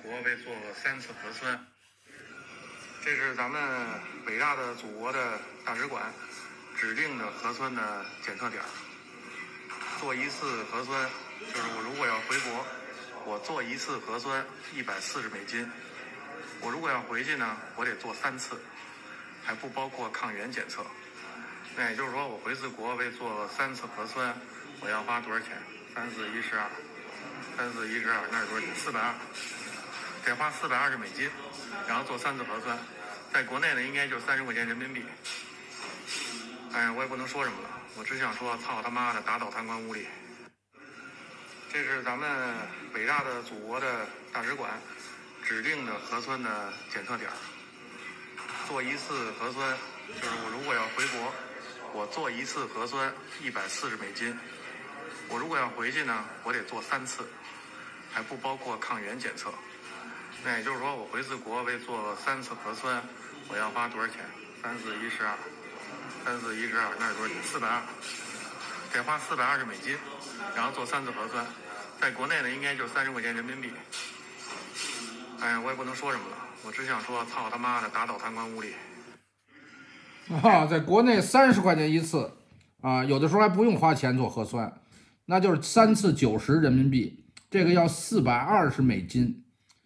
国为做3次核酸。这是咱们伟大的祖国的大使馆指定的核酸的检测点。做一次核酸，就是我如果要回国，我做一次核酸140美金。我如果要回去呢，我得做3次，还不包括抗原检测。那也就是说，我回次国为做3次核酸，我要花多少钱？3、4、1、12，3、4、1、12，那是多少钱？420，得花420美金，然后做3次核酸。在国内呢，应该就30块钱人民币。哎呀，我也不能说什么了，我只想说，操他妈的，打倒贪官污吏。这是咱们伟大的祖国的大使馆指定的核酸的检测点。做一次核酸，就是我如果要回国，我做一次核酸140美金。我如果要回去呢，我得做3次，还不包括抗原检测。那也就是说，我回次国为做3次核酸，我要花多少钱？3、4、1、12，3、4、1、12，那是多少钱？420，得花420美金，然后做3次核酸。在国内呢，应该就30块钱人民币。哎呀，我也不能说什么了，我只想说，操他妈的，打倒贪官污吏。 在国内30块钱一次啊，有的时候还不用花钱做核酸，那就是3次90人民币，这个要420美金，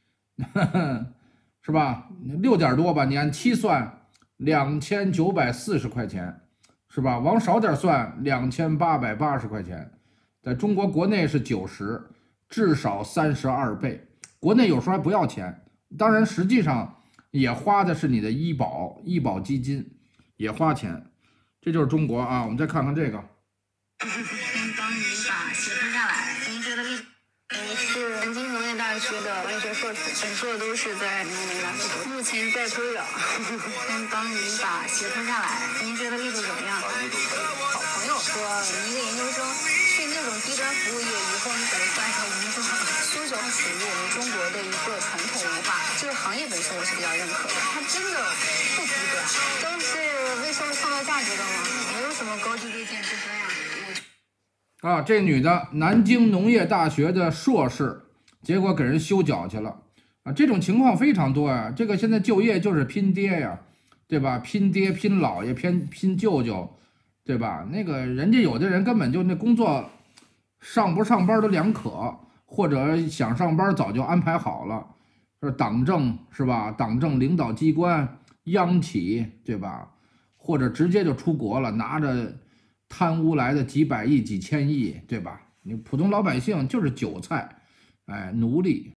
是吧？6点多吧，你按7算，2940块钱，是吧？往少点算，2880块钱。在中国国内是90，至少32倍。国内有时候还不要钱，当然实际上也花的是你的医保基金，也花钱。这就是中国啊！我们再看看这个。 先帮您把鞋脱下来。您觉得我是南京农业大学的文学硕士，本硕都是在农业大学，目前在推着。先帮您把鞋脱下来。您觉得力度怎么样？好朋友说，你一个研究生去那种低端服务业，以后你怎么赚上工作？苏州它属于我们中国的一个传统文化，这个行业本身我是比较认可的，它真的不低端，都是为社会创造价值的嘛，没有什么高低贵贱之分呀。 这女的南京农业大学的硕士，结果给人修脚去了啊！这种情况非常多呀。这个现在就业就是拼爹呀，对吧？拼爹、拼姥爷、拼舅舅，对吧？那个人家有的人根本就那工作上不上班都两可，或者想上班早就安排好了，说党政是吧？党政领导机关、央企，对吧？或者直接就出国了，拿着贪污来的几百亿、几千亿，对吧？你普通老百姓就是韭菜，奴隶。